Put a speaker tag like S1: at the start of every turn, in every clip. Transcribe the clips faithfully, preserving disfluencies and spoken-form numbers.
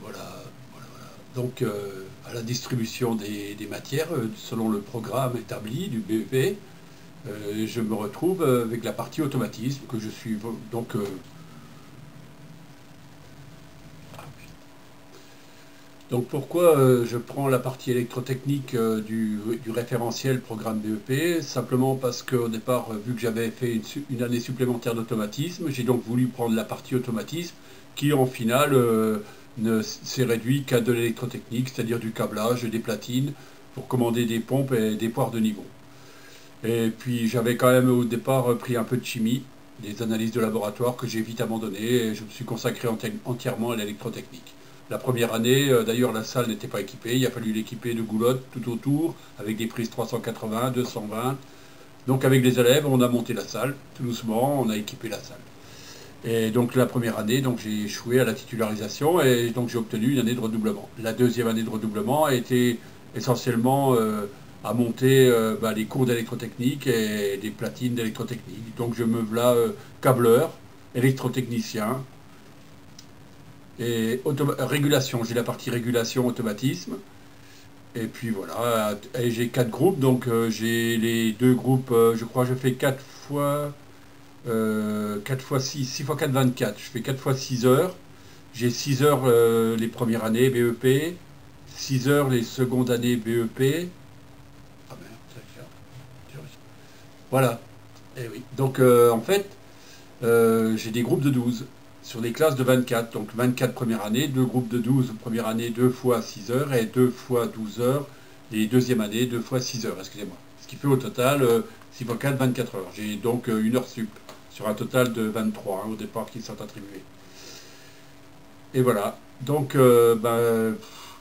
S1: voilà, voilà, voilà. Donc, euh, à la distribution des, des matières, euh, selon le programme établi du B E P, euh, je me retrouve avec la partie automatisme que je suis donc euh, donc pourquoi euh, je prends la partie électrotechnique euh, du, du référentiel programme B E P? Simplement parce qu'au départ, euh, vu que j'avais fait une, une année supplémentaire d'automatisme, j'ai donc voulu prendre la partie automatisme qui en finale euh, ne s'est réduit qu'à de l'électrotechnique, c'est-à-dire du câblage, des platines pour commander des pompes et des poires de niveau. Et puis j'avais quand même au départ pris un peu de chimie, des analyses de laboratoire que j'ai vite abandonnées et je me suis consacré entièrement à l'électrotechnique. La première année, euh, d'ailleurs, la salle n'était pas équipée, il a fallu l'équiper de goulottes tout autour, avec des prises trois cent quatre-vingts, deux cent vingt. Donc avec les élèves, on a monté la salle, tout doucement, on a équipé la salle. Et donc la première année, donc j'ai échoué à la titularisation et donc j'ai obtenu une année de redoublement. La deuxième année de redoublement a été essentiellement euh, à monter euh, bah, les cours d'électrotechnique et des platines d'électrotechnique. Donc je me voilà euh, câbleur, électrotechnicien et régulation. J'ai la partie régulation, automatisme. Et puis voilà, et j'ai quatre groupes, donc euh, j'ai les deux groupes, euh, je crois que je fais quatre fois, euh, quatre fois six, six fois quatre, vingt-quatre. Je fais quatre fois six heures. J'ai six heures euh, les premières années B E P, six heures les secondes années B E P. Ah merde, ça fait... Voilà. Et oui. Donc euh, en fait, euh, j'ai des groupes de douze sur des classes de vingt-quatre. Donc vingt-quatre première année, deux groupes de douze première année, deux fois six heures et deux fois douze heures les deuxième année, deux fois six heures, excusez-moi. Ce qui fait au total euh, six fois quatre, vingt-quatre heures. J'ai donc euh, une heure sup sur un total de vingt-trois hein, au départ qui sont attribués. Et voilà. Donc, euh, ben,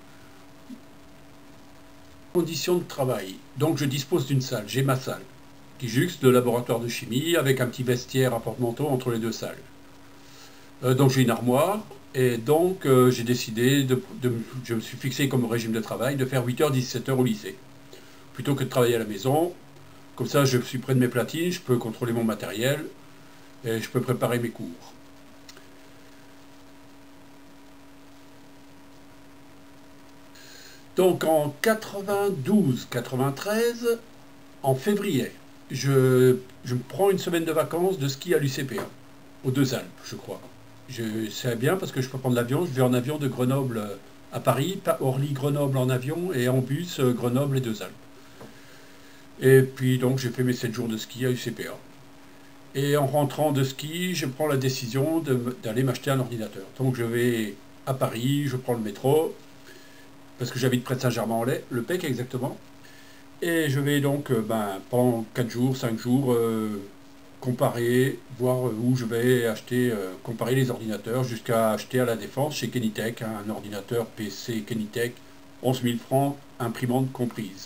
S1: conditions de travail. Donc je dispose d'une salle, j'ai ma salle, qui juxte le laboratoire de chimie avec un petit vestiaire à porte-manteau entre les deux salles. Euh, donc j'ai une armoire, et donc euh, j'ai décidé, de, de, je me suis fixé comme régime de travail, de faire huit heures, dix-sept heures au lycée. Plutôt que de travailler à la maison, comme ça je suis près de mes platines, je peux contrôler mon matériel, et je peux préparer mes cours. Donc en quatre-vingt-douze quatre-vingt-treize, en février, je, je prends une semaine de vacances de ski à l'U C P A, aux Deux Alpes, je crois. Je sais bien parce que je peux prendre l'avion, je vais en avion de Grenoble à Paris, Orly-Grenoble en avion et en bus Grenoble et Deux Alpes. Et puis donc j'ai fait mes sept jours de ski à U C P A. Et en rentrant de ski, je prends la décision d'aller m'acheter un ordinateur. Donc je vais à Paris, je prends le métro, parce que j'habite près de Saint-Germain-en-Laye, le P E C exactement. Et je vais donc ben, pendant quatre jours, cinq jours, euh, comparer, voir où je vais acheter, euh, comparer les ordinateurs, jusqu'à acheter à la Défense chez Kenitech, hein, un ordinateur P C Kenitech, onze mille francs, imprimante comprise.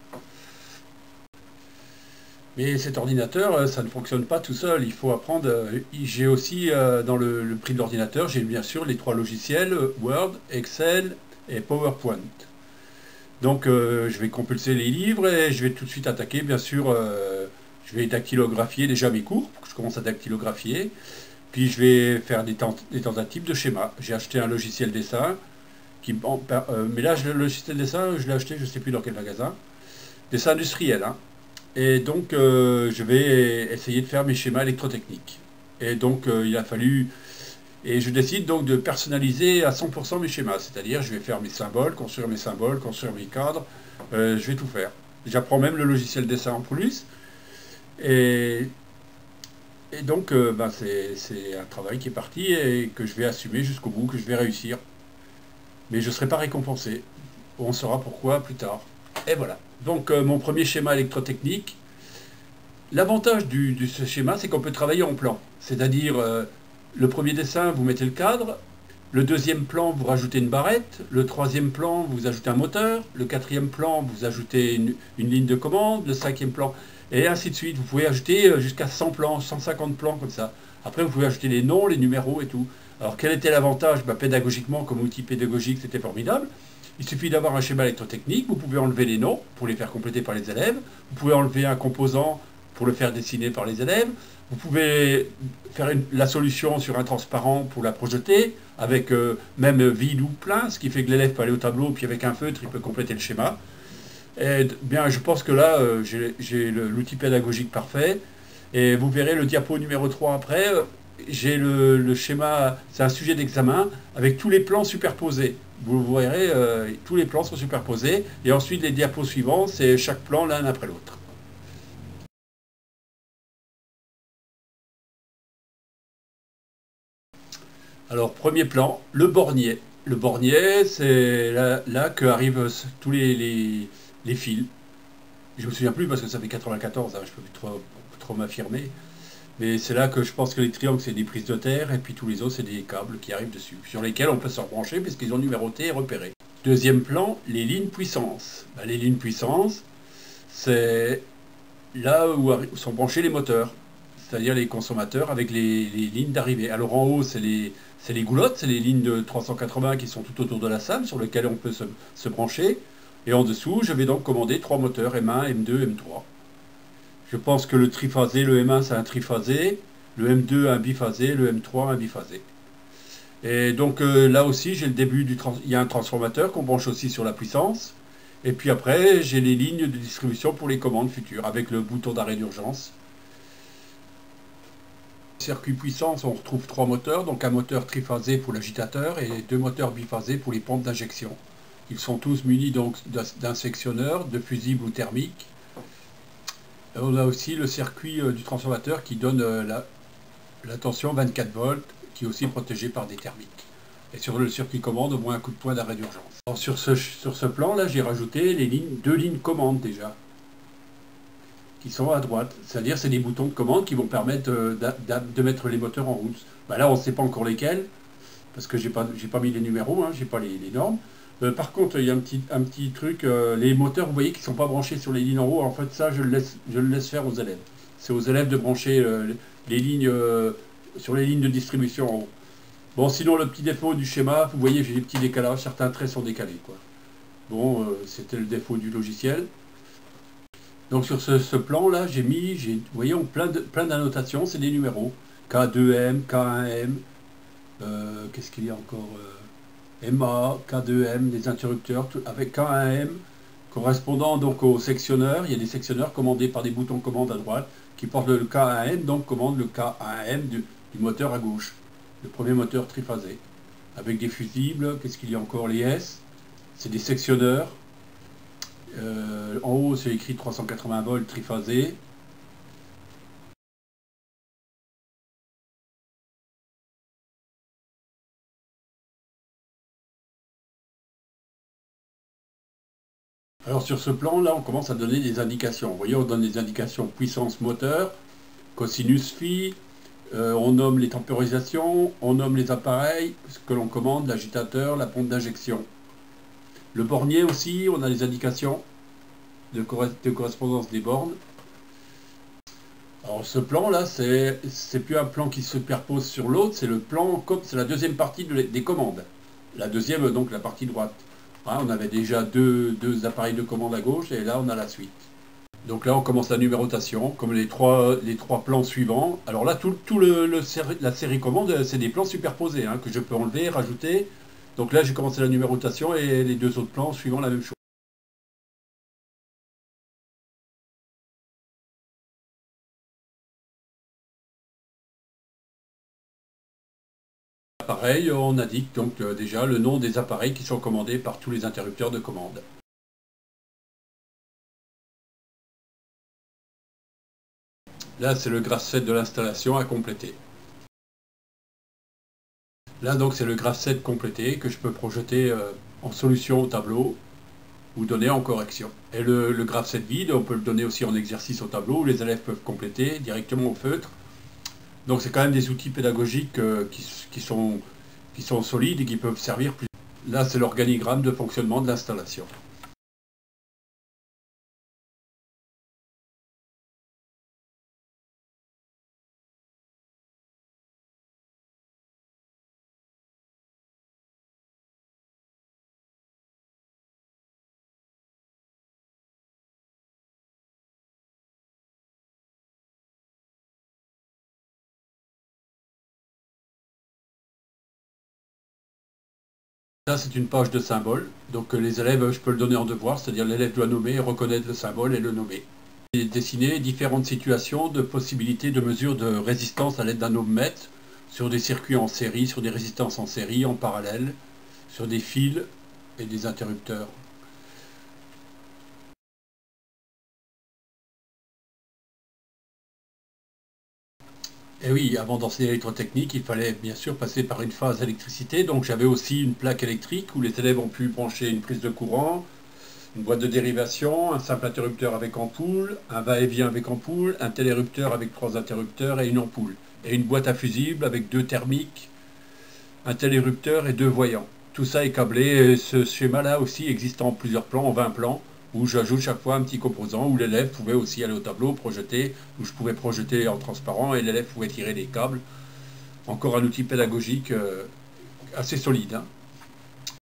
S1: Mais cet ordinateur, ça ne fonctionne pas tout seul, il faut apprendre. J'ai aussi, euh, dans le, le prix de l'ordinateur, j'ai bien sûr les trois logiciels, Word, Excel et PowerPoint. Donc euh, je vais compulser les livres et je vais tout de suite attaquer, bien sûr, euh, je vais dactylographier déjà mes cours, pour que je commence à dactylographier. Puis je vais faire des, tent des tentatives de schéma. J'ai acheté un logiciel dessin, qui, euh, mais là le logiciel dessin, je l'ai acheté, je ne sais plus dans quel magasin, dessin industriel. Hein. Et donc euh, je vais essayer de faire mes schémas électrotechniques. Et donc euh, il a fallu... Et je décide donc de personnaliser à cent pour cent mes schémas, c'est-à-dire je vais faire mes symboles, construire mes symboles, construire mes cadres, euh, je vais tout faire. J'apprends même le logiciel dessin en plus, et, et donc euh, ben c'est un travail qui est parti et que je vais assumer jusqu'au bout, que je vais réussir. Mais je ne serai pas récompensé, on saura pourquoi plus tard. Et voilà, donc euh, mon premier schéma électrotechnique, l'avantage de ce schéma c'est qu'on peut travailler en plan, c'est-à-dire... Euh, le premier dessin, vous mettez le cadre. Le deuxième plan, vous rajoutez une barrette. Le troisième plan, vous ajoutez un moteur. Le quatrième plan, vous ajoutez une, une ligne de commande. Le cinquième plan, et ainsi de suite. Vous pouvez ajouter jusqu'à cent plans, cent cinquante plans comme ça. Après, vous pouvez ajouter les noms, les numéros et tout. Alors, quel était l'avantage? Bah, pédagogiquement, comme outil pédagogique, c'était formidable. Il suffit d'avoir un schéma électrotechnique. Vous pouvez enlever les noms pour les faire compléter par les élèves. Vous pouvez enlever un composant pour le faire dessiner par les élèves. Vous pouvez faire une, la solution sur un transparent pour la projeter, avec euh, même vide ou plein, ce qui fait que l'élève peut aller au tableau, puis avec un feutre, il peut compléter le schéma. Et bien, je pense que là, euh, j'ai l'outil pédagogique parfait. Et vous verrez le diapo numéro trois après. euh, J'ai le, le schéma, c'est un sujet d'examen avec tous les plans superposés. Vous verrez, euh, tous les plans sont superposés. Et ensuite, les diapos suivants, c'est chaque plan l'un après l'autre. Alors, premier plan, le bornier. Le bornier, c'est là, là que arrivent tous les, les, les fils. Je me souviens plus parce que ça fait quatre-vingt-quatorze, hein, je peux plus trop, trop m'affirmer. Mais c'est là que je pense que les triangles, c'est des prises de terre, et puis tous les autres, c'est des câbles qui arrivent dessus, sur lesquels on peut se rebrancher, puisqu'ils ont numéroté et repéré. Deuxième plan, les lignes puissance. Ben, les lignes puissance, c'est là où sont branchés les moteurs, c'est-à-dire les consommateurs avec les, les lignes d'arrivée. Alors en haut, c'est les, les goulottes, c'est les lignes de trois cent quatre-vingts qui sont tout autour de la salle, sur lesquelles on peut se, se brancher. Et en dessous, je vais donc commander trois moteurs, M un, M deux, M trois. Je pense que le triphasé, le M un, c'est un triphasé, le M deux, un biphasé, le M trois, un biphasé. Et donc euh, là aussi, j'ai le début du... Trans il y a un transformateur qu'on branche aussi sur la puissance. Et puis après, j'ai les lignes de distribution pour les commandes futures, avec le bouton d'arrêt d'urgence. Circuit puissance, on retrouve trois moteurs, donc un moteur triphasé pour l'agitateur et deux moteurs biphasés pour les pompes d'injection. Ils sont tous munis donc d'un sectionneur, de fusible ou thermique. On a aussi le circuit euh, du transformateur qui donne euh, la, la tension vingt-quatre volts, qui est aussi protégé par des thermiques. Et sur le circuit commande, au moins un coup de poing d'arrêt d'urgence. Sur ce, sur ce plan-là, j'ai rajouté les lignes, deux lignes commande déjà, qui sont à droite. C'est-à-dire c'est des boutons de commande qui vont permettre euh, de mettre les moteurs en route. Ben là, on ne sait pas encore lesquels, parce que j'ai pas, j'ai pas mis les numéros, hein, j'ai pas les, les normes. Euh, par contre, il y a un petit, un petit truc, euh, les moteurs, vous voyez, qui ne sont pas branchés sur les lignes en haut. En fait, ça, je le laisse, je le laisse faire aux élèves. C'est aux élèves de brancher euh, les lignes euh, sur les lignes de distribution en haut. Bon, sinon, le petit défaut du schéma, vous voyez, j'ai des petits décalages, certains traits sont décalés, quoi. Bon, euh, c'était le défaut du logiciel. Donc sur ce, ce plan-là, j'ai mis, vous voyez, on, plein d'annotations, plein c'est des numéros. K deux M, K un M, euh, qu'est-ce qu'il y a encore euh, M A, K deux M, des interrupteurs, tout, avec K un M, correspondant donc au sectionneur. Il y a des sectionneurs commandés par des boutons commande à droite, qui portent le K un M, donc commande le K un M du, du moteur à gauche, le premier moteur triphasé. Avec des fusibles, qu'est-ce qu'il y a encore? Les S, c'est des sectionneurs. Euh, en haut, c'est écrit trois cent quatre-vingts volts triphasé. Alors sur ce plan-là, on commence à donner des indications. Vous voyez, on donne des indications puissance moteur, cosinus phi, euh, on nomme les temporisations, on nomme les appareils, ce que l'on commande, l'agitateur, la pompe d'injection. Le bornier aussi, on a les indications de, cor de correspondance des bornes. Alors ce plan-là, c'est plus un plan qui se superpose sur l'autre, c'est le plan, c'est la deuxième partie de, des commandes. La deuxième, donc la partie droite. Hein, on avait déjà deux, deux appareils de commande à gauche, et là on a la suite. Donc là on commence la numérotation, comme les trois, les trois plans suivants. Alors là, tout, tout le, le série, la série commande, c'est des plans superposés, hein, que je peux enlever, rajouter. Donc là j'ai commencé la numérotation, et les deux autres plans suivant la même chose. Pareil, on indique donc euh, déjà le nom des appareils qui sont commandés par tous les interrupteurs de commande. Là, c'est le graph set de l'installation à compléter. Là, donc, c'est le graph set complété que je peux projeter euh, en solution au tableau ou donner en correction. Et le, le graph set vide, on peut le donner aussi en exercice au tableau où les élèves peuvent compléter directement au feutre. Donc, c'est quand même des outils pédagogiques euh, qui, qui, sont, qui sont solides et qui peuvent servir plus. Là, c'est l'organigramme de fonctionnement de l'installation. Là, c'est une page de symboles. Donc les élèves, je peux le donner en devoir, c'est-à-dire l'élève doit nommer, reconnaître le symbole et le nommer. Et dessiner différentes situations de possibilités de mesure de résistance à l'aide d'un ohmmètre sur des circuits en série, sur des résistances en série, en parallèle, sur des fils et des interrupteurs. Et oui, avant d'enseigner l'électrotechnique, il fallait bien sûr passer par une phase électricité. Donc j'avais aussi une plaque électrique où les élèves ont pu brancher une prise de courant, une boîte de dérivation, un simple interrupteur avec ampoule, un va-et-vient avec ampoule, un télérupteur avec trois interrupteurs et une ampoule. Et une boîte à fusibles avec deux thermiques, un télérupteur et deux voyants. Tout ça est câblé. Et ce schéma-là aussi existe en plusieurs plans, en vingt plans, où j'ajoute chaque fois un petit composant, où l'élève pouvait aussi aller au tableau, projeter, où je pouvais projeter en transparent et l'élève pouvait tirer les câbles. Encore un outil pédagogique euh, assez solide, hein.